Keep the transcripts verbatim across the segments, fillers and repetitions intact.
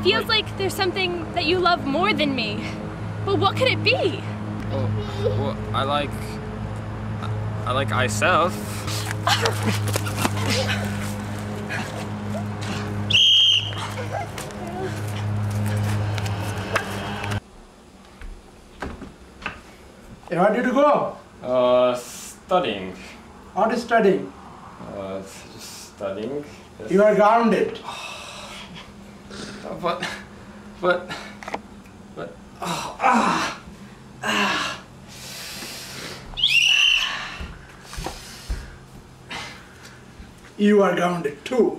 feels like there's something that you love more than me. But what could it be? Oh, well, I like... I like myself. Hey, where did you go? Uh, studying. What is studying? Uh, just studying. Just... You are grounded. But, but, but, oh, ah, ah. You are grounded too.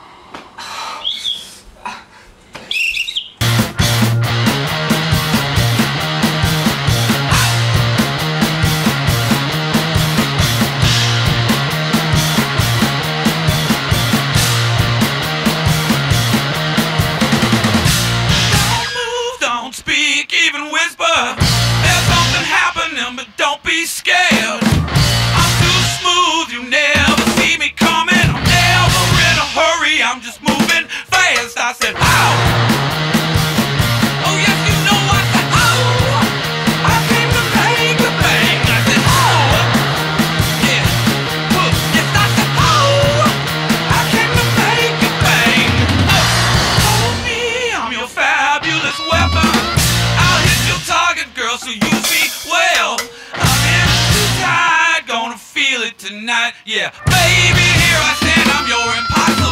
So use me well. I'm in too tired, gonna feel it tonight. Yeah, baby, here I stand. I'm your impossible.